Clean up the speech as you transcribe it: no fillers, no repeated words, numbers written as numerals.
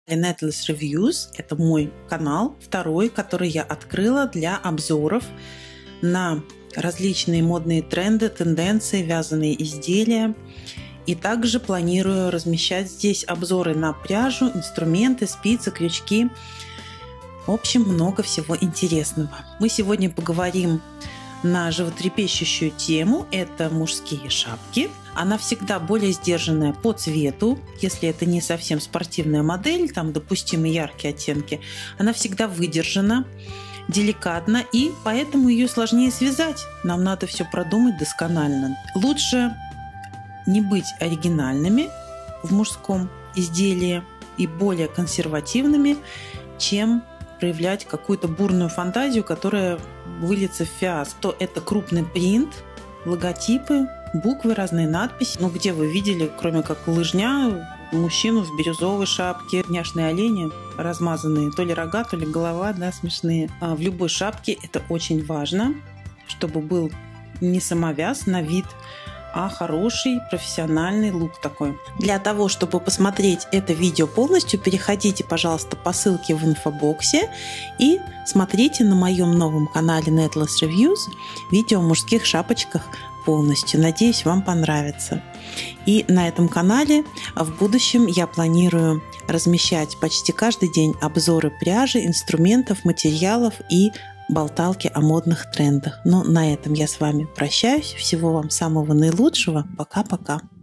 Netless Reviews. Это мой канал, второй, который я открыла для обзоров на различные модные тренды, тенденции, вязаные изделия. И также планирую размещать здесь обзоры на пряжу, инструменты, спицы, крючки. В общем, много всего интересного. Мы сегодня поговорим на животрепещущую тему. Это мужские шапки. Она всегда более сдержанная по цвету. Если это не совсем спортивная модель, там допустимы яркие оттенки, она всегда выдержана, деликатна, и поэтому ее сложнее связать. Нам надо все продумать досконально. Лучше не быть оригинальными в мужском изделии и более консервативными, чем проявлять какую-то бурную фантазию, которая выльется в фиаско. То это крупный принт, логотипы, буквы, разные надписи. Ну, где вы видели, кроме как лыжня, мужчину в бирюзовой шапке, няшные олени размазанные, то ли рога, то ли голова, да, смешные. А в любой шапке это очень важно, чтобы был не самовяз на вид, а хороший профессиональный лук такой. Для того, чтобы посмотреть это видео полностью, переходите, пожалуйста, по ссылке в инфобоксе и смотрите на моем новом канале Netless Reviews видео о мужских шапочках полностью. Надеюсь, вам понравится. И на этом канале в будущем я планирую размещать почти каждый день обзоры пряжи, инструментов, материалов и болталки о модных трендах. Но на этом я с вами прощаюсь. Всего вам самого наилучшего. Пока-пока.